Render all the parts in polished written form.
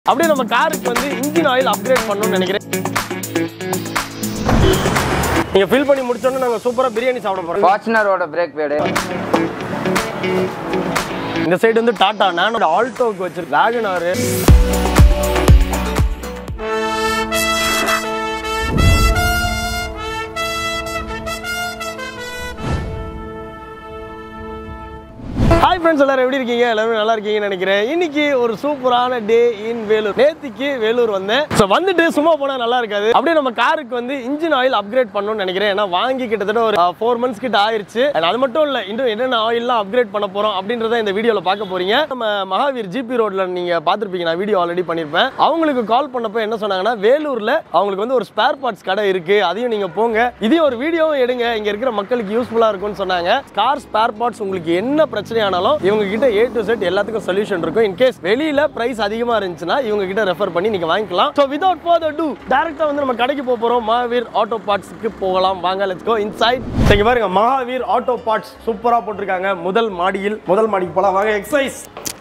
அப்படியே நம்ம காருக்கு வந்து இன்ஜின் ஆயில் அப்கிரேட் பண்ணணும்னு நினைக்கிறேன். நீங்க ஃபில் பண்ணி முடிச்சோம்னா நாங்க சூப்பரா பிரியாணி சாப்பிட போறோம். ஃபார்ச்சுனரோட பிரேக் பேட். இந்த சைடு வந்து டாடா நானோட ஆல்டோக்கு வச்சிருக்கு வேகனார். Hi friends, எல்லாரும் எப்படி இருக்கீங்க? எல்லாரும் நல்லா இருக்கீங்கன்னு நினைக்கிறேன். இன்னைக்கு ஒரு சூப்பரான டே இன் வேலூர். நேத்திக்கு வேலூர் வந்தேன். சோ வந்துட்டு சும்மா போனா நல்லா இருக்காது. அப்படியே நம்ம காருக்கு வந்து இன்ஜின் ஆயில் அப்கிரேட் பண்ணணும்னு நினைக்கிறேன். ஏன்னா வாங்கி கிட்டத்தட்ட ஒரு 4 months கிட்ட ஆயிருச்சு. அது மட்டும் இல்ல, இன்னும் என்னென்ன ஆயில்லாம் அப்கிரேட் பண்ண போறோம் அப்படின்றத இந்த வீடியோல பார்க்க போறீங்க. நம்ம மகாவீர் ஜிபி ரோட்ல நீங்க பார்த்திருப்பீங்க, நான் வீடியோ ஆல்ரெடி பண்ணிருப்பேன். அவங்களுக்கு கால் பண்ணப்போ என்ன சொன்னாங்கன்னா, வேலூர்ல அவங்களுக்கு வந்து ஒரு ஸ்பேர் பார்ட்ஸ் கடை இருக்கு, அதையும் நீங்க போங்க, இதையும் ஒரு வீடியோவும் எடுங்க, இங்க இருக்கிற மக்களுக்கு யூஸ்ஃபுல்லா இருக்கும்னு சொன்னாங்க. கார் ஸ்பேர் பார்ட்ஸ் உங்களுக்கு என்ன பிரச்சனை இவங்க கிட்ட A to Z எல்லாத்துக்கும் சொல்யூஷன் இருக்கும். இன் கேஸ் வெளியில பிரைஸ் அதிகமா இருந்துச்சுன்னா இவங்க கிட்ட ரெஃபர் பண்ணி நீங்க வாங்கிக்கலாம். சோ வித்அவுட் ஃபர்தர் டு டைரக்டா வந்து நம்ம கடைக்கு போறோம். மகாவீர் ஆட்டோ பார்ட்ஸ்க்கு போகலாம். வாங்க, லெட்ஸ் கோ இன்சைட். இங்க பாருங்க, மகாவீர் ஆட்டோ பார்ட்ஸ் சூப்பரா போட்டுருக்காங்க. முதல் மாடிக்கு போலாம். வாங்க, எக்ஸசைஸ்.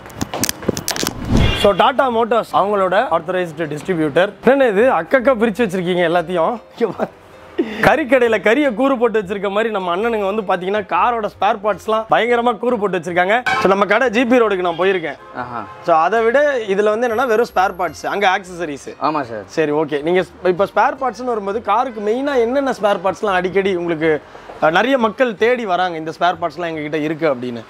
ஸோ டாடா மோட்டார்ஸ் அவங்களோட ஆத்தரைஸ்டு டிஸ்ட்ரிபியூட்டர். என்ன இது அக்கக்கா பிரிச்சு வச்சிருக்கீங்க எல்லாத்தையும்? கறிக்கடையில கறியை கூறு போட்டு வச்சிருக்க மாதிரி நம்ம அண்ணனுங்க வந்து பாத்தீங்கன்னா காரோட ஸ்பேர் பார்ட்ஸ்லாம் பயங்கரமா கூறு போட்டு வச்சிருக்காங்க. ஸோ நம்ம கடை ஜிபி ரோடுக்கு நான் போயிருக்கேன். ஸோ அதை விட இதுல வந்து என்னன்னா வெறும் ஸ்பேர் பார்ட்ஸ், அங்க ஆக்சசரிஸ். ஆமா சார். சரி, ஓகே. நீங்க இப்போ ஸ்பேர் பார்ட்ஸ்னு வரும்போது காருக்கு மெயினா என்னென்ன ஸ்பேர் பார்ட்ஸ்லாம் அடிக்கடி உங்களுக்கு நிறைய மக்கள் தேடி வராங்க, இந்த ஸ்பேர் பார்ட்ஸ்லாம் எங்க கிட்ட இருக்கு அப்படின்னு?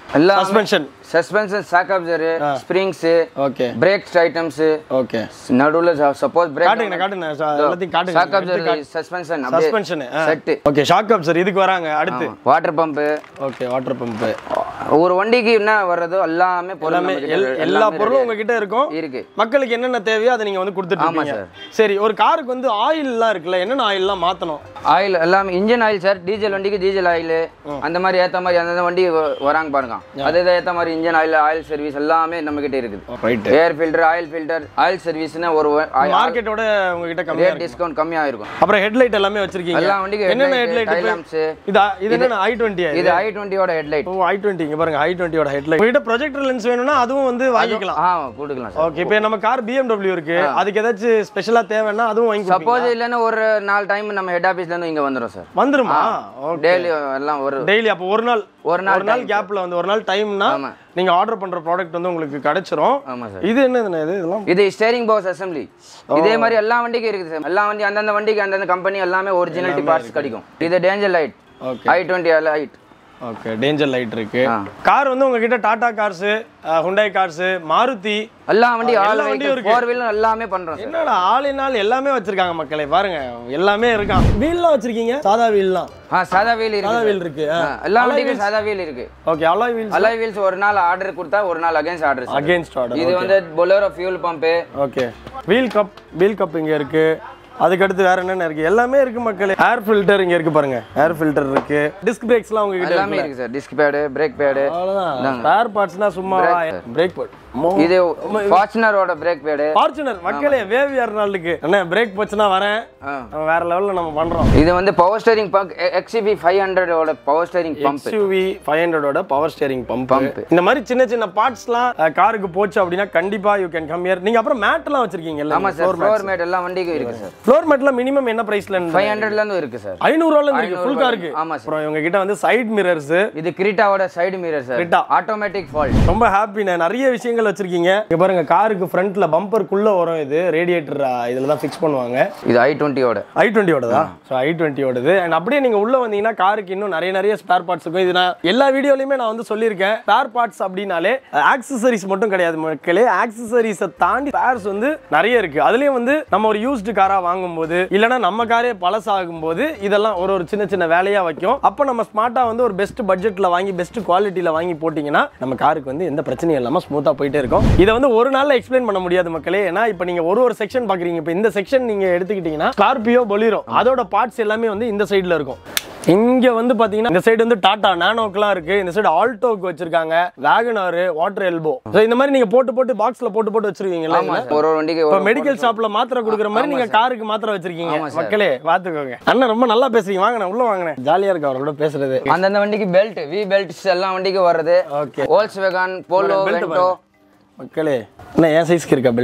Suspension shock absorber, springs, okay, brakes items, okay, நடுவுல சப்போஸ் பிரேக் காட்டுங்க எல்லாத்தையும் காட்டுங்க. Shock absorber, suspension set, okay, shock absorber இதுக்கு வராங்க. அடுத்து water pump, okay, water pump. ஒரு வண்டிக்கு என்ன வர்றதோ எல்லாமே எல்லா பொருளும் உங்ககிட்ட இருக்கு. மக்களுக்கு என்னென்ன தேவையோ அதை நீங்க வந்து கொடுத்துட்டு இருக்கீங்க. சரி, ஒரு காருக்கு வந்து ஆயில் எல்லாம் இருக்குல்ல, என்னென்ன ஆயில் எல்லாம் மாத்தணும்? ஆயில் எல்லாமே இன்ஜின் ஆயில் சார். டீசல் வண்டிக்கு டீசல் ஆயில், அந்த மாதிரி ஏத்த மாதிரி அந்த வண்டி வராங்க பாருங்க, அதே ஏத்த மாதிரி இன்ஜின் ஆயில் சர்வீஸ் எல்லாமே நம்ம கிட்ட இருக்குது. ஏர் ஃபில்டர், ஆயில் சர்வீஸ்னா ஒரு மார்க்கெட்டோட உங்ககிட்ட கம்மியா டிஸ்கவுண்ட் கம்மியா இருக்கும். அப்புறம் ஹெட்லைட் எல்லாமே வச்சிருக்கீங்க எல்லா வண்டிக்கு. என்னென்ன ஹெட்லைட்? டைலாம்ஸ். இது என்ன i20? இது i20 ஓட ஹெட்லைட். ஓ, i20 இங்க பாருங்க, i20 ஓட ஹெட்லைட். உங்ககிட்ட ப்ரொஜெக்டர் லென்ஸ் வேணும்னா அதுவும் வந்து வாங்கிக்கலாம். கொடுக்கலாம் சார். ஓகே, இப்போ நம்ம கார் BMW இருக்கு, அதுக்கு ஏதாச்சும் ஸ்பெஷலா தேவைன்னா அதுவும் வாங்கி கொடுப்பீங்க. சப்போஸ் இல்லனா ஒரு 4 டைம் நம்ம ஹெட் ஆபீஸ்ல இருந்து இங்க வந்துரும் சார். வந்துருமா? ஓகே, டெய்லி எல்லாம் ஒரு டெய்லி. அப்ப ஒரு நாள் கேப்ல வந்து ஒரு நாள் டைம்னா நீங்க ஆர்டர் பண்ற ப்ராடக்ட் வந்து உங்களுக்கு கிடைச்சிரும். இது என்னதுன்னா இதெல்லாம்? இது ஸ்டீரிங் பாக்ஸ் அசெம்பிளி. இதே மாதிரி எல்லா வண்டிக்கும் இருக்குது சார். எல்லா வண்டி அந்தந்த வண்டிக்கு அந்தந்த கம்பெனி எல்லாமே ஒரிஜினல் பார்ட்ஸ் கிடைக்கும். இது danger light. Okay, i20 light. Okay, danger light இருக்கு. கார் வந்து உங்ககிட்ட Tata cars, Hyundai cars, Maruti எல்லா வண்டி ஆல் வெஹிக்கிள் 4 வீல் எல்லாமே பண்றோம். என்னடா ஆல் இன் ஆல் எல்லாமே வச்சிருக்காங்க மக்களே, பாருங்க எல்லாமே இருக்கான். வீல்லாம் வச்சிருக்கீங்க? சாதா வீல்லாம்? சாதா வீல் இருக்கு. சாதா வீல் இருக்கு. எல்லா வண்டிக்கும் சாதா வீல் இருக்கு. ஓகே, அலாய் வீல்ஸ் ஒரு நாள் ஆர்டர் கொடுத்தா ஒரு நாள் அகைன்ஸ்ட் ஆர்டர். இது வந்து Bolero fuel pump. Okay, wheel cup இங்க இருக்கு. அதுக்கு அடுத்து வேற என்னென்ன இருக்கு? எல்லாமே இருக்கு மக்களே. ஏர் ஃபில்டர் இங்க இருக்கு பாருங்க, ஏர் ஃபில்டர் இருக்கு. டிஸ்க் பிரேக்ஸ்லாம் உங்க கிட்ட எல்லாமே இருக்கு sir. Disc pad, brake pad, அவ்வளவுதான். ஸ்பேர் பார்ட்ஸ்னா சும்மா பிரேக் பேட். இது ஃபார்ச்சுனரோட பிரேக் பேட். ஃபார்ச்சுனர் மக்களே, வேவ் ஏர்னாலுக்கு என்ன பிரேக் போச்சுனா வரேன், வேற லெவல்ல நம்ம பண்றோம். இது வந்து பவர் ஸ்டீரிங் பம்ப், XUV 500 ஓட பவர் ஸ்டீரிங் பம்ப். XUV 500 ஓட பவர் ஸ்டீரிங் பம்ப். இந்த மாதிரி சின்ன பார்ட்ஸ்லாம் காருக்கு போச்சு அப்படினா கண்டிப்பா யூ கேன் கம் ஹியர். நீங்க அப்புறம் மேட்லாம் வச்சிருக்கீங்க இல்ல? ஆமா சார், ஃப்ளோர் மேட் எல்லா வண்டிக்கும் இருக்கு சார். ஃப்ளோர் மேட்ல மினிமம் என்ன பிரைஸ்ல இருந்து? 500 ல இருந்து இருக்கு சார். 500 ல இருந்து இருக்கு ஃபுல் காருக்கு. ஆமா சார். அப்புறம் இவங்க கிட்ட வந்து சைடு மிரர்ஸ். இது கிரிட்டாவோட side mirror sir. Creta automatic fault. ரொம்ப ஹாப்பி. நிறைய விஷயங்கள் வச்சிருக்கீங்க. இங்க பாருங்க, காருக்கு ஃப்ரண்ட்ல பம்பருக்குள்ள வரும். இது ரேடியேட்டர் இதுல தான் ஃபிக்ஸ் பண்ணுவாங்க. இது i20 ஓடதா? So i20 ஓடது. அண்ட் அப்படியே நீங்க உள்ள வந்தீங்கன்னா காருக்கு இன்னும் நிறைய ஸ்பேர் பார்ட்ஸ் இருக்கும். இது நான் எல்லா வீடியோலயுமே நான் வந்து சொல்லியிருக்கேன். ஸ்பேர் பார்ட்ஸ் அப்படினாலே ஆக்சசரிஸ் மட்டும் கிடையாது மக்களே. ஆக்சசரிஸை தாண்டி ஸ்பேர்ஸ் வந்து நிறைய இருக்கு. அதுலயும் வந்து நம்ம ஒரு யூஸ்டு காரா வாங்கும்போது இல்லனா நம்ம காரே பழசாகும் போது இதெல்லாம் ஒரு சின்ன வேலையா வைக்கும். அப்ப நம்ம ஸ்மார்ட்டா வந்து ஒரு பெஸ்ட் பட்ஜெட்ல வாங்கி பெஸ்ட் குவாலிட்டில வாங்கி போட்டீங்கன்னா நம்ம காருக்கு வந்து எந்த பிரச்சனையும் இல்லாம ஸ்மூத்தா போயிட்டே இருக்கும். இதை வந்து ஒரு நாள்ல எக்ஸ்பிளைன் பண்ண முடியாது மக்களே. ஏன்னா இப்போ நீங்க ஒரு செக்ஷன் பாக்குறீங்க. இப்போ இந்த செக்ஷன் நீங்க எடுத்துக்கிட்டீங்கன்னா ஸ்கார்பியோ, பொலிரோ அதோட பார்ட்ஸ் எல்லாமே வந்து இந்த சைடுல இருக்கும். இங்க வந்து பாத்தீங்கன்னா இந்த சைடு வந்து டாடா நானோக்குலாம் இருக்கு. இந்த சைடு ஆல்டோக்கு வச்சிருக்காங்க, வேகனார், வாட்டர் எல்போ. இந்த மாதிரி நீங்க போட்டு பாக்ஸ்ல போட்டு வச்சிருக்கீங்களா? ஒரு வண்டிக்கு இப்போ மெடிக்கல் ஷாப்ல மாத்திரை கொடுக்குற மாதிரி நீங்க காருக்கு மாத்திரை வச்சிருக்கீங்க. மக்களே பாத்துக்கோங்க. அண்ணா ரொம்ப நல்லா பேசுறீங்க. வாங்க உள்ள வாங்க, ஜாலியா இருக்கு அவரோட பேசுறது. அந்தந்த வண்டிக்கு பெல்ட், வி பெல்ட்ஸ் எல்லா வண்டிக்கு வருது. Okay, Volkswagen, Polo, Vento. மக்களே என்ன ஏன் சைஸ்க்கு இருக்கா பெல்ட்?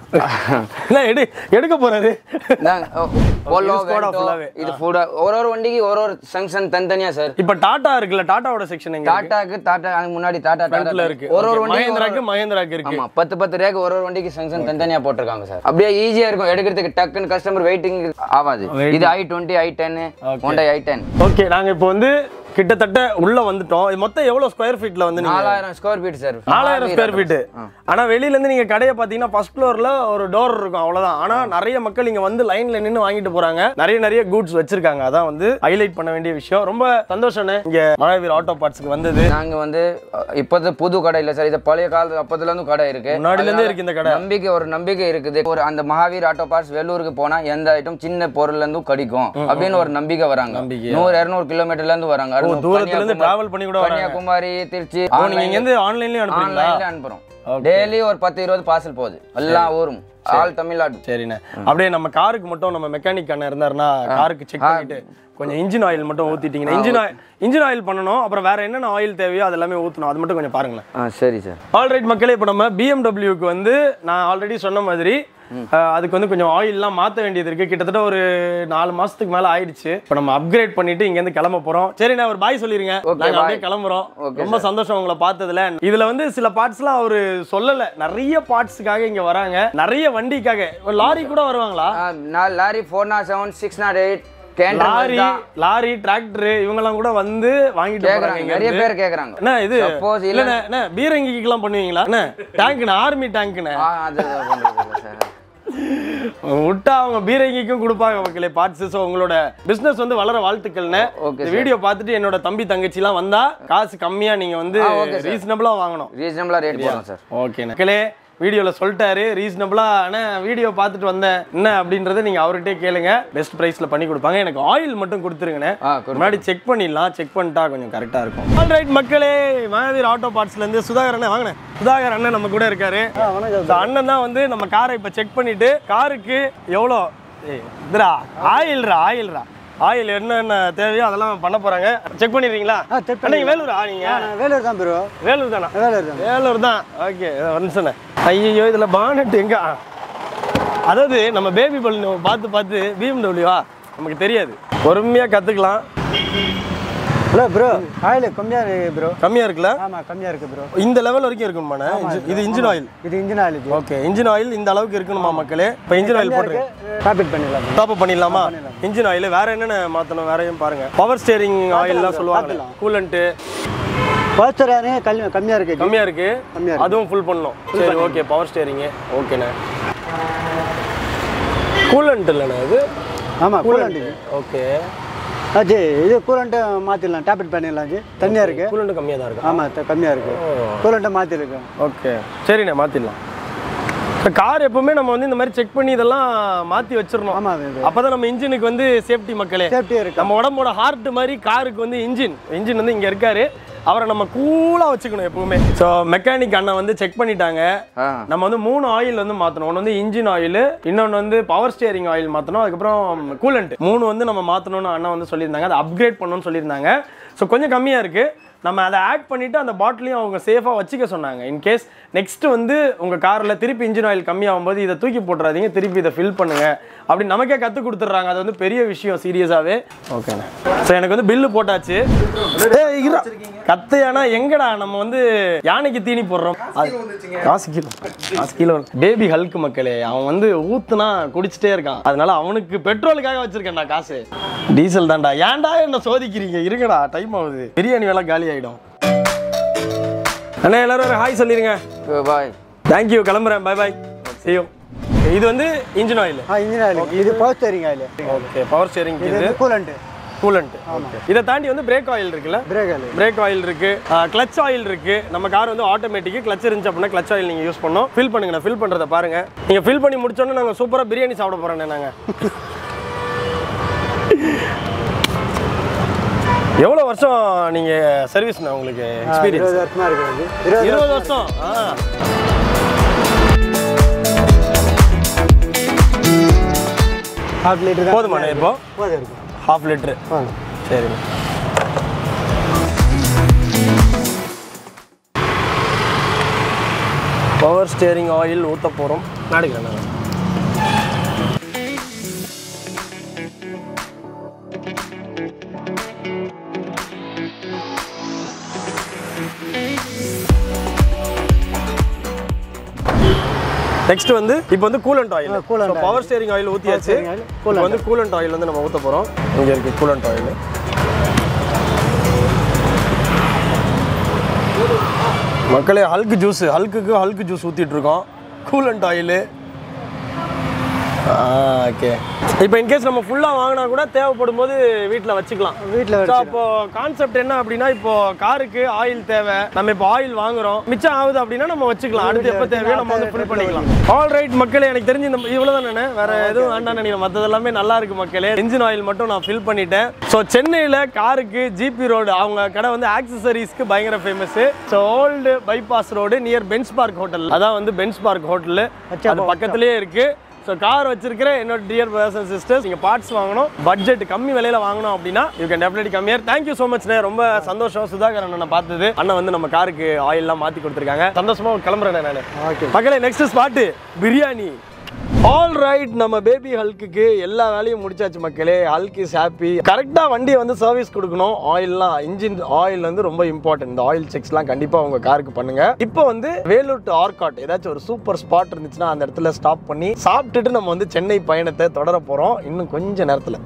இல்ல எடுக்க போறாரு போலோ இது ஃபுட் ஒரு வண்டிக்கு ஒரு செக்ஷன் தனித்தனியா சார். இப்ப டாடா இருக்குல்ல, டாடாவோட செக்ஷன் எங்க? டாடா முன்னாடி டாடா இருக்கு. ஒரு வண்டி மஹேந்திராக்கு இருக்கு. ஆமா 10 ரேக் ஒரு வண்டிக்கு செக்ஷன் தனித்தனியா போட்டுருக்காங்க சார். அப்படியே ஈஸியா இருக்கும் எடுக்கிறதுக்கு, டக்குன்னு கஸ்டமர் வெயிட்டிங் ஆகாது. இது i20 i10 Honda i10. Okay, நாங்க இப்போ வந்து கிட்டத்தட்ட உள்ள வந்துட்டோம். மொத்தம் எவ்வளவு ஸ்கொயர் ஃபீட்ல வந்து 4000 square feet sir. 4000 square feet. ஆனா வெளியில இருந்து நீங்க கடையை பாத்தீங்கன்னா ஃபர்ஸ்ட் ஃப்ளோர்ல ஒரு டோர் இருக்கும், அவ்வளவுதான். ஆனா நிறைய மக்கள் இங்க வந்து லைன்ல நின்னு வாங்கிட்டு போறாங்க. நிறைய கூட்ஸ் வச்சிருக்காங்க. அதான் வந்து ஹைலைட் பண்ண வேண்டிய விஷயம். ரொம்ப சந்தோஷம்னே இங்க மகாவீர் ஆட்டோ பார்ட்ஸ்க்கு வந்தது. நாங்க வந்து இப்போது புது கடை இல்ல சார், இது பழைய காலத்துல அப்பத்துல இருந்து கடை இருக்கு. முன்னாடில இருந்தே இருக்கு இந்த கடை. நம்பிக்கை இருக்குது. ஒரு அந்த மகாவீர் ஆட்டோ பார்ட்ஸ் வெள்ளூருக்கு போனா எந்த ஐட்டம் சின்ன பொருள்ல இருந்தும் கிடைக்கும் அப்படின்னு ஒரு நம்பிக்கை வராங்க. 100-200 கிலோமீட்டர்ல இருந்து வராங்க. தூரத்துல இருந்து டிராவல் பண்ணி கூட வராங்க. கன்னியாகுமரி, திருச்சி. நீங்க இங்க இருந்து ஆன்லைன்லயே அனுப்புறீங்களா? ஆன்லைன்ல அனுப்புறோம். டெய்லி ஒரு 10-20 பார்சல் போகுது எல்லா ஊரும், ஆல் தமிழ்நாடு. சரிண்ணே. அப்படியே நம்ம காருக்கு மட்டும் நம்ம மெக்கானிக் அண்ணன் இருந்தாருன்னா காருக்கு செக் பண்ணிட்டு கொஞ்சம் இன்ஜின் ஆயில் மட்டும் ஊத்திட்டீங்கன்னா, இன்ஜின் ஆயில் பண்ணணும். அப்புறம் வேற என்னென்ன ஆயில் தேவையோ அது எல்லாமே ஊற்றணும். அது மட்டும் கொஞ்சம் பாருங்களேன். சரி சார். ஆல்ரைட் மக்களே, இப்போ நம்ம BMWக்கு வந்து நான் ஆல்ரெடி சொன்ன மாதிரி அதுக்கு வந்து கொஞ்சம் ஆயில்லாம் மாற்ற வேண்டியது இருக்கு. கிட்டத்தட்ட ஒரு 4 மாசத்துக்கு மேல ஆயிடுச்சு. இப்போ நம்ம அப்கிரேட் பண்ணிட்டு இங்க இருந்து கிளம்ப போறோம். சரி, நான் ஒரு பாய் சொல்லிருங்க. நாங்க அப்படியே கிளம்புறோம். ரொம்ப சந்தோஷம் உங்களை பார்த்ததுல. இதுல வந்து சில பார்ட்ஸ்லாம் அவரு சொல்லல. நிறைய பார்ட்ஸுக்காக இங்க வராங்க, நிறைய வண்டிக்காக. ஒரு லாரி கூட வருவாங்களா? லாரி 407 608 லாரி டிராக்டர் இவங்கெல்லாம் கூட வந்து வாங்கிட்டு போறாங்க. நிறைய பேர் கேக்குறாங்க. என்ன இது இல்ல பீரங்கிக்கெல்லாம் பண்ணுவீங்களா? என்ன டேங்க்னா, ஆர்மி டேங்க்னா விட்டா அவங்க பீரங்கிக்கும் கொடுப்பாங்க மக்களே பார்ட்ஸ். ஸோ உங்களோட பிசினஸ் வந்து வளர வாழ்த்துக்கள்னு. இந்த வீடியோ பார்த்துட்டு என்னோட தம்பி தங்கச்சி எல்லாம் வந்தா காசு கம்மியா நீங்க வந்து ரீசனபிளா வாங்கணும். ரீசனபிளா ரேட் போடுறோம் சார். ஓகே மக்களே, வீடியோவில் சொல்லிட்டாரு ரீசனபிளா. ஆனால் வீடியோ பார்த்துட்டு வந்தேன் என்ன அப்படின்றத நீங்கள் அவர்கிட்டே கேளுங்க. பெஸ்ட் ப்ரைஸில் பண்ணி கொடுப்பாங்க. எனக்கு ஆயில் மட்டும் கொடுத்துருங்கண்ணே. முன்னாடி செக் பண்ணிடலாம். செக் பண்ணிட்டா கொஞ்சம் கரெக்டாக இருக்கும். ஆல்ரைட் மக்களே, மகாவீர் ஆட்டோ பார்ட்ஸ்லேருந்து சுதாகர் அண்ணன் வாங்கினேன். சுதாகர் அண்ணன் நம்ம கூட இருக்காரு. அண்ணன் தான் வந்து நம்ம காரை இப்போ செக் பண்ணிட்டு காருக்கு எவ்வளோ இதுரா ஆயில்ரா ஆயில் என்னென்ன தேவையோ அதெல்லாம் பண்ண போறாங்க. செக் பண்ணிடுறீங்களா? நீங்க வேலூரா? நீங்க வேலூர் தான் ப்ரோ. வேலூர் தானா? வேலூர் தான். ஓகே, வந்துச்சேன். ஐயோ, இதுல பானட் எங்க? அதாவது நம்ம பேபி பலூன் பார்த்து BMW நமக்கு தெரியாது. பொறுமையா கத்துக்கலாம். ஹலோ ப்ரோ, ஆயில் கம்மியா இருக்கு ப்ரோ. கம்மியா இருக்குல்ல? ஆமா, கம்மியா இருக்கு ப்ரோ. இந்த லெவல் வரைக்கும் இருக்குமாண்ணே? இது இன்ஜின் ஆயில். இது engine oil. Okay, engine oil இந்த அளவுக்கு இருக்கணுமா மக்களே? இப்போ இன்ஜின் ஆயில் போட்டு டாப் அப் பண்ணிடலாம். டாப் அப் பண்ணிடலாமா? இன்ஜின் ஆயில் வேற என்னென்ன மாற்றணும்? வேறையும் பாருங்க. பவர் ஸ்டேரிங் ஆயில்லாம் சொல்லுவாங்க. கூலண்ட் பவர் ஸ்டேரிங் கம்மியா இருக்கு. அதுவும் ஃபுல் பண்ணணும். சரி, ஓகே. பவர் ஸ்டேரிங் ஓகேண்ணே. கூலண்ட் இல்லைண்ணே இது? ஆமா, கூலண்ட். ஓகே, ஆச்சு. இது கூலண்ட்டை மாற்றிடலாம். டேப்லெட் பண்ணிடலாம். தனியாக இருக்குது. கூலண்ட் கம்மியாக தான் இருக்குது. ஆமாம், கம்மியாக இருக்குது. கூலண்ட்டை மாற்றிருக்கேன். ஓகே, சரிண்ணே, மாற்றிடலாம். கார் எப்பவுமே நம்ம வந்து இந்த மாதிரி செக் பண்ணி இதெல்லாம் மாற்றி வச்சிடணும். ஆமாம், அப்போ தான் நம்ம இன்ஜினுக்கு வந்து சேஃப்டி மக்களே. சேஃப்டி இருக்குது. நம்ம உடம்போட ஹார்ட் மாதிரி காருக்கு வந்து இன்ஜின் வந்து இங்கே இருக்காரு. அவரை நம்ம கூலாக வச்சுக்கணும் எப்பவுமே. ஸோ மெக்கானிக் அண்ணன் வந்து செக் பண்ணிட்டாங்க. நம்ம வந்து 3 ஆயில் வந்து மாற்றணும். ஒன்று வந்து இன்ஜின் ஆயில், இன்னொன்று வந்து பவர் ஸ்டேரிங் ஆயில் மாற்றணும், அதுக்கப்புறம் கூலண்ட். 3 வந்து நம்ம மாற்றணும்னு அண்ணன் வந்து சொல்லியிருந்தாங்க. அதை அப்கிரேட் பண்ணணும்னு சொல்லியிருந்தாங்க. ஸோ கொஞ்சம் கம்மியாக இருக்குது. நம்ம அதை ஆட் பண்ணிவிட்டு அந்த பாட்டிலையும் அவங்க சேஃபாக வச்சுக்க சொன்னாங்க. இன்கேஸ் நெக்ஸ்ட் வந்து உங்கள் காரில் திருப்பி இன்ஜின் ஆயில் கம்மியாகும் போது இதை தூக்கி போட்டுறாதீங்க, திருப்பி இதை ஃபில் பண்ணுங்க அப்படி நமக்கே கற்றுக் கொடுத்துட்றாங்க. அது வந்து பெரிய விஷயம் சீரியஸாகவே. ஓகேண்ணே. ஸோ எனக்கு வந்து பில்லு போட்டாச்சு. கத்தையானா எங்கடா நம்ம வந்து யானைக்கு தீனி போடுறோம். காசு கிலோ பேபி ஹல்க் மக்களே. அவன் வந்து ஊத்துனா குடிச்சிட்டே இருக்கான். அதனால அவனுக்கு பெட்ரோலுக்காக வச்சிருக்கேன்டா காசு. டீசல் தான்டா. ஏன்டா என்ன சோதிக்கிறீங்க? இருக்கடா, டைம் ஆகுது. பிரியாணி வேலை காலி ஆயிடும். அண்ணா எல்லாரும் ஒரு ஹாய் சொல்லிருங்க. பாய். தேங்க்யூ, கிளம்புறேன். Bye bye. See you. இது வந்து இன்ஜின் ஆயில். Engine oil. இது power steering oil. Okay, power steering. இது கூலண்ட். இதை தாண்டி வந்து பிரேக் ஆயில் இருக்குல்ல? பிரேக் ஆயில் இருக்கு, கிளட்ச் ஆயில் இருக்கு. நம்ம கார் வந்து ஆட்டோமேட்டிக். கிளட்ச் இருந்துச்சு அப்படின்னா கிளட்ச் ஆயில் நீங்க யூஸ் பண்ணணும். ஃபில் பண்ணுங்க. ஃபில் பண்றதை பாருங்க. நீங்க ஃபில் பண்ணி முடிச்சோன்னா நாங்க சூப்பரா பிரியாணி சாப்பிட போறோம். நாங்க எவ்வளவு வருஷம் நீங்க சர்வீஸ் உங்களுக்கு எக்ஸ்பீரியன்ஸ்? 20 வருஷம். ஹாஃப் லிட்டர் போதுமாண்ணே? இப்போ ஹாஃப் லிட்டரு. சரி, பவர் ஸ்டேரிங் ஆயில் ஊற்ற போகிறோம். நாடுக்கிறேன். நெக்ஸ்ட் வந்து இப்போ வந்து coolant oil, power steering oil ஊற்றியாச்சு. இப்போ வந்து கூலண்ட் ஆயில் வந்து நம்ம ஊற்ற போகிறோம். இங்கே இருக்குது கூலண்ட் ஆயில். மக்களே ஹல்க் ஜூஸ், ஹல்க்கு ஜூஸ் ஊற்றிட்டு இருக்கோம். Coolant oil. ஓகே. இப்போ இன்கேஸ் நம்ம ஃபுல்லாக வாங்கினா கூட தேவைப்படும் போது வீட்டில் வச்சுக்கலாம். அப்போ கான்செப்ட் என்ன அப்படின்னா, இப்போ காருக்கு ஆயில் தேவை, நம்ம இப்போ ஆயில் வாங்குறோம், மிச்சம் ஆகுது அப்படின்னா நம்ம வச்சுக்கலாம். அடுத்து எப்போ தேவையோ நம்ம வந்து ஃபில் பண்ணிக்கலாம். ஆல் ரைட் மக்களே, எனக்கு தெரிஞ்சு இந்த இவ்வளோதான் நானே, வேற எதுவும் வேண்டாம் நினைக்கிறேன். மற்றது எல்லாமே நல்லா இருக்கு மக்களே. இன்ஜின் ஆயில் மட்டும் நான் ஃபில் பண்ணிட்டேன். ஸோ சென்னையில் காருக்கு ஜிபி ரோடு அவங்க கடை வந்து ஆக்சசரிஸ்க்கு பயங்கர famous. So old bypass road near Benz park hotel, அதான் வந்து பென்ஸ் பார்க் ஹோட்டல், அது பக்கத்துலேயே இருக்கு. ஸோ கார் வச்சிருக்கிற என்னோட டியர் பிரதர்ஸ் அண்ட் சிஸ்டர்ஸ், நீங்கள் பார்ட்ஸ் வாங்கணும், பட்ஜெட் கம்மி விலையில வாங்கணும் அப்படின்னா you can definitely come here. Thank you so much. ரொம்ப சந்தோஷம் சுதாகர் அண்ணனை பார்த்தது. அண்ணன் வந்து நம்ம காருக்கு ஆயில்லாம் மாற்றி கொடுத்துருக்காங்க. சந்தோஷமா கிளம்புறேன் நான். ஓகே மக்களே, next spot biryani. All right, நம்ம பேபி ஹல்க்கு எல்லா வேலையும் முடிச்சாச்சு மக்களே. Hulk is happy. கரெக்டாக வண்டியை வந்து சர்வீஸ் கொடுக்கணும். ஆயில்லாம், இன்ஜின் ஆயில் வந்து ரொம்ப இம்பார்ட்டன்ட். இந்த ஆயில் செக்ஸ்லாம் கண்டிப்பாக உங்கள் காருக்கு பண்ணுங்க. இப்போ வந்து வேலூர் டு ஆர்காட் ஏதாச்சும் ஒரு சூப்பர் ஸ்பாட் இருந்துச்சுன்னா அந்த இடத்துல ஸ்டாப் பண்ணி சாப்பிட்டுட்டு நம்ம வந்து சென்னை பயணத்தை தொடர போகிறோம் இன்னும் கொஞ்சம் நேரத்தில்.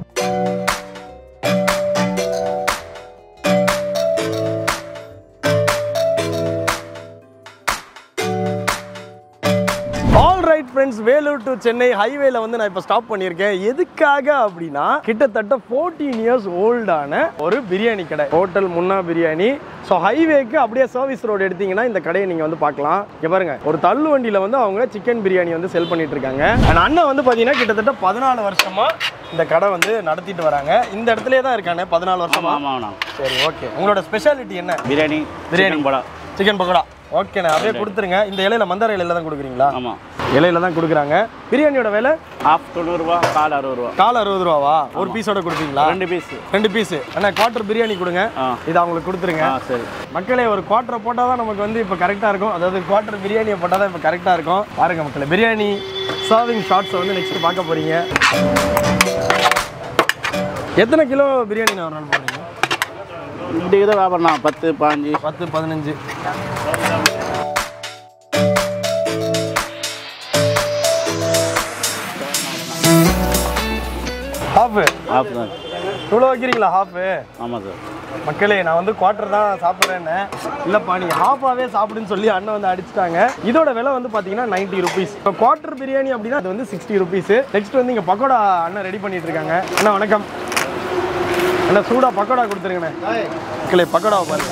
ஃப்ரெண்ட்ஸ், வேலூர் டு சென்னை ஹைவேல வந்து நான் இப்போ ஸ்டாப் பண்ணியிருக்கேன். எதுக்காக அப்படின்னா, கிட்டத்தட்ட 14 இயர்ஸ் ஓல்டான ஒரு பிரியாணி கடை, ஹோட்டல் முன்னா பிரியாணி. ஸோ ஹைவேக்கு அப்படியே சர்வீஸ் ரோடு எடுத்தீங்கன்னா இந்த கடையை நீங்கள் வந்து பார்க்கலாம். இங்கே பாருங்க, ஒரு தள்ளு வண்டியில் வந்து அவங்க சிக்கன் பிரியாணி வந்து செல் பண்ணிட்டு இருக்காங்க. அண்ட் அண்ணன் வந்து பார்த்தீங்கன்னா கிட்டத்தட்ட 14 வருஷமா இந்த கடை வந்து நடத்திட்டு வராங்க. இந்த இடத்துலயே தான் இருக்கானே 14 வருஷமா. சரி, ஓகே. உங்களோட ஸ்பெஷாலிட்டி என்ன? பிரியாணி, சிக்கன் பக்கோடா. ஓகேண்ணா, அப்படியே கொடுத்துருங்க. இந்த இலையில மந்தார இலையில தான் கொடுக்குறீங்களா? ஆமாம், இலையில தான் கொடுக்குறாங்க. பிரியாணியோட விலை ஹாஃப் 90 ரூபா, கால் 60 ரூபா. கால் 60 ரூபாவா? ஒரு பீஸோட கொடுப்பீங்களா? 2 பீஸ். அண்ணா குவார்டர் பிரியாணி கொடுங்க, இது அவங்களுக்கு கொடுத்துருங்க. சரி மக்களே, ஒரு குவார்டரை போட்டால் தான் நமக்கு வந்து இப்போ கரெக்டாக இருக்கும். அதாவது குவார்டர் பிரியாணியை போட்டால் தான் இப்போ கரெக்டாக இருக்கும். பாருங்க மக்களே, பிரியாணி சர்விங் ஷார்ட்ஸை வந்து நெக்ஸ்ட் பார்க்க போறீங்க. எத்தனை கிலோ பிரியாணி நான் ஒரு நாள் போடுறீங்க? இப்படி தான் வியாபாரம் 10, 15. ஹாஃப் தான் இவ்வளோ வைக்கிறீங்களா? ஹாஃபு? ஆமாம் சார். மக்களே, நான் வந்து குவார்டர் தான் சாப்பிட்றேன்னு, இல்லைப்பா நீங்கள் ஹாஃபாகவே சாப்பிடுன்னு சொல்லி அண்ணன் வந்து அடிச்சிட்டாங்க. இதோட விலை வந்து பார்த்தீங்கன்னா 90 ருபீஸ். இப்போ குவார்டர் பிரியாணி அப்படின்னா அது வந்து 60 ருபீஸ். நெக்ஸ்ட் வந்து இங்கே பக்கோடா அண்ணன் ரெடி பண்ணிட்டு இருக்காங்க. அண்ணா வணக்கம். அண்ணா சூடாக பக்கோடா கொடுத்துருங்கண்ணே. மக்களே, பக்கோடாவை பாருங்க.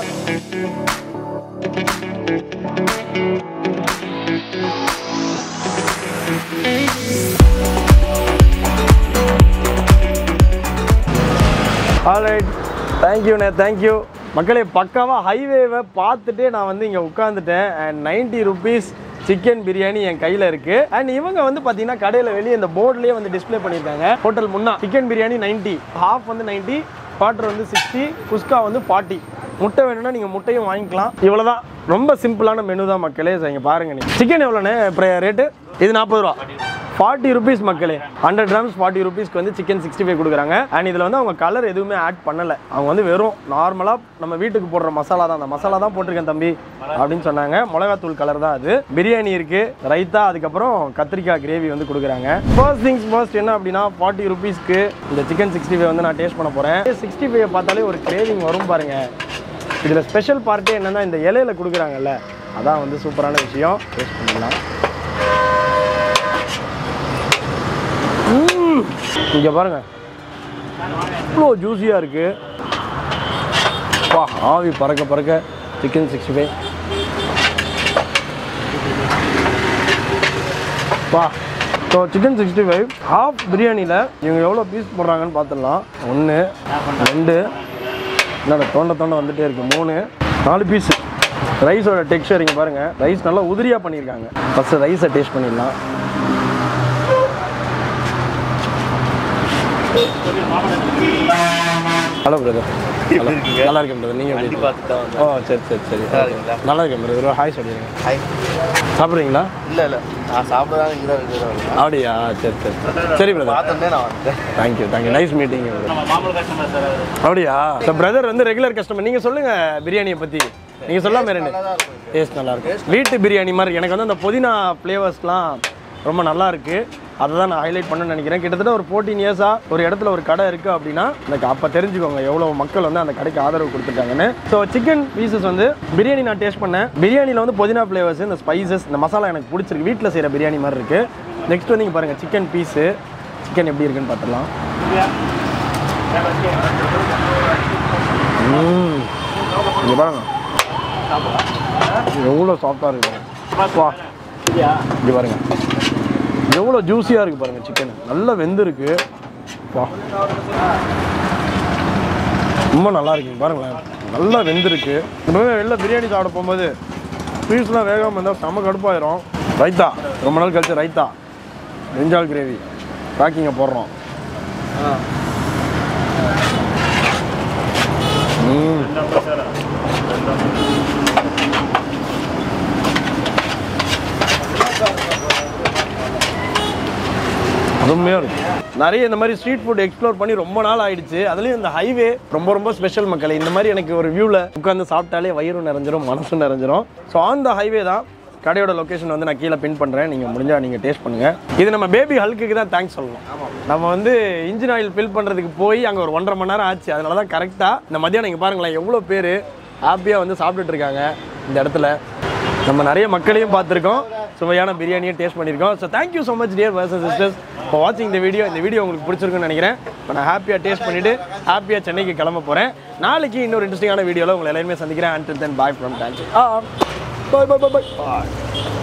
ஆல்ரைட், தேங்க்யூண்ணே, தேங்க்யூ. மக்களே, பக்காவாக ஹைவேவை பார்த்துட்டே நான் வந்து இங்கே உட்காந்துட்டேன். அண்ட் 90 ருபீஸ் சிக்கன் பிரியாணி என் கையில் இருக்குது. அண்ட் இவங்க வந்து பார்த்தீங்கன்னா கடையில் வெளியே இந்த போர்ட்லேயே வந்து டிஸ்பிளே பண்ணியிருக்காங்க. ஹோட்டல் முன்னா சிக்கன் பிரியாணி 90, ஹாஃப் வந்து 90, குவார்டர் வந்து 60, குஸ்கா வந்து 40. முட்டை வேணும்னா நீங்கள் முட்டையும் வாங்கிக்கலாம். இவ்வளோதான், ரொம்ப சிம்பிளான மெனு தான் மக்களே. இங்கே பாருங்கள். நீங்கள் சிக்கன் எவ்வளோண்ணே இப்போ ரேட்டு? இது 40 ரூபா. 40 ருபீஸ் மக்களே. 100 கிராம்ஸ் 40 ருபீஸ்க்கு வந்து சிக்கன் 65 கொடுக்குறாங்க. அண்ட் இதில் வந்து அவங்க கலர் எதுவுமே ஆட் பண்ணலை. அவங்க வந்து வெறும் நார்மலாக நம்ம வீட்டுக்கு போடுற மசாலா தான், அந்த மசாலா தான் போட்டிருக்கேன் தம்பி அப்படின்னு சொன்னாங்க. மிளகாத்தூள் கலர் தான் அது. பிரியாணி இருக்குது, ரைத்தா, அதுக்கப்புறம் கத்திரிக்காய் கிரேவி வந்து கொடுக்குறாங்க. ஃபர்ஸ்ட் திங்ஸ் ஃபர்ஸ்ட் என்ன அப்படின்னா, 40 ருபீஸ்க்கு இந்த சிக்கன் 65 வந்து நான் டேஸ்ட் பண்ண போகிறேன். 65 பார்த்தாலே ஒரு கிரேவிங் வரும் பாருங்க. இதில் ஸ்பெஷல் பார்ட்டே என்னென்னா இந்த இலையில கொடுக்குறாங்கல்ல, அதான் வந்து சூப்பரான விஷயம். டேஸ்ட் பண்ணிடலாம். இங்கே பாருங்க, இவ்வளோ ஜூஸியாக இருக்குது. வா, ஆவி பறக்க பறக்க சிக்கன் 65. வா, ஸோ சிக்கன் 65 ஹாஃப் பிரியாணியில் இவங்க எவ்வளோ பீஸ் போடுறாங்கன்னு பார்த்துடலாம். 1, 2, என்னடா தோண்ட வந்துகிட்டே இருக்குது, 3, 4 பீஸு. ரைஸோட டெக்ஸ்சர் இங்கே பாருங்கள், ரைஸ் நல்லா உதிரியாக பண்ணியிருக்காங்க. ஃபஸ்ட்டு ரைஸை டேஸ்ட் பண்ணிடலாம். Hello brother. நல்லா இருக்கேன் பிரதர். நீங்கள் எப்படி பார்த்துட்டோம்? ஓ சரி சரி சரி. நல்லா இருக்கேன் பிரதர். ஒரு ஹாய் சொல்லிடுங்க. ஹாய். சாப்பிட்றீங்களா? இல்லை நான் சாப்பிட்றதா இங்கே தான் இருக்குது. அப்படியா? சரி சரி சரி பிரதர். பார்த்தோன்னே நான் வந்தேன். Thank you nice meeting. அப்படியா? ஸோ பிரதர் வந்து ரெகுலர் கஸ்டமர். நீங்கள் சொல்லுங்கள் பிரியாணியை பற்றி. நீங்கள் சொல்லாமல் ரெண்டு டேஸ்ட் நல்லாயிருக்கும். வீட்டு பிரியாணி மாதிரி எனக்கு வந்து அந்த புதினா ஃப்ளேவர்ஸ்லாம் ரொம்ப நல்லா இருக்குது. அதை தான் நான் ஹைலைட் பண்ணணும்னு நினைக்கிறேன். கிட்டத்தட்ட ஒரு 14 இயர்ஸாக ஒரு இடத்துல ஒரு கடை இருக்குது அப்படின்னா எனக்கு அப்போ தெரிஞ்சுக்கோங்க எவ்வளோ மக்கள் வந்து அந்த கடைக்கு ஆதரவு கொடுத்துருக்காங்கன்னு. ஸோ சிக்கன் பீசஸ் வந்து பிரியாணி நான் டேஸ்ட் பண்ணேன். பிரியாணியில் வந்து புதினா ஃப்ளேவர்ஸ், இந்த ஸ்பைசஸ், இந்த மசாலா எனக்கு பிடிச்சிருக்கு. வீட்டில் செய்கிற பிரியாணி மாதிரி இருக்குது. நெக்ஸ்ட் வந்து இங்கே பாருங்கள் சிக்கன் பீஸு. சிக்கன் எப்படி இருக்குன்னு பார்த்துடலாம். இங்கே பாருங்க எவ்வளோ சாஃப்டாக இருக்குது. வா இங்கே பாருங்க எவ்வளோ ஜூஸியாக இருக்குது பாருங்கள். சிக்கன் நல்லா வெந்திருக்கு. வா ரொம்ப நல்லா இருக்குங்க பாருங்களேன். நல்லா வெந்திருக்கு. இன்னுமே வெளில பிரியாணி சாப்பிட போகும்போது பீஸ்லாம் வேகாமல் இருந்தால் செம்ம கடுப்பாயிரும். ரைத்தா ரொம்ப நாள் கழிச்சு ரைத்தா பிரிஞ்சால் கிரேவி பேக்கிங்கை போடுறோம். அருமையாக இருக்கும். நிறைய இந்த மாதிரி ஸ்ட்ரீட் ஃபுட் எக்ஸ்ப்ளோர் பண்ணி ரொம்ப நாள் ஆயிடுச்சு. அதுலேயும் இந்த ஹைவே ரொம்ப ஸ்பெஷல் மக்கள். இந்த மாதிரி எனக்கு ஒரு வியூவில் உட்காந்து சாப்பிட்டாலே வயிறும் நிறைஞ்சிரும், மனசும் நிறைஞ்சிரும். ஸோ அந்த ஹைவே தான். கடையோட லொக்கேஷன் வந்து நான் கீழே பின் பண்ணுறேன். நீங்கள் முடிஞ்சால் நீங்கள் டேஸ்ட் பண்ணுங்கள். இது நம்ம பேபி ஹல்க்குக்கு தான் தேங்க்ஸ் சொல்லணும். நம்ம வந்து இன்ஜின் ஆயில் ஃபில் பண்ணுறதுக்கு போய் அங்கே ஒரு 1.5 மணி நேரம் ஆச்சு. அதனால தான் கரெக்டாக இந்த மதியம் நீங்கள் பாருங்களேன் எவ்வளோ பேர் ஹாப்பியாக வந்து சாப்பிட்டுட்டு இருக்காங்க இந்த இடத்துல. நம்ம நிறைய மக்களையும் பார்த்துருக்கோம், சுவையான பிரியாணியும் டேஸ்ட் பண்ணியிருக்கோம். So thank you so much dear brothers and sisters for வாட்சிங் இந்த வீடியோ. இந்த வீடியோ உங்களுக்கு பிடிச்சிருக்குன்னு நினைக்கிறேன். இப்போ நான் ஹாப்பியாக டேஸ்ட் பண்ணிவிட்டு ஹாப்பியாக சென்னைக்கு கிளம்ப போகிறேன். நாளைக்கு இன்னொரு இன்ட்ரெஸ்டிங்கான வீடியோவில் உங்களை எல்லாருமே சந்திக்கிறேன். Until then, bye from DANJR. Bye.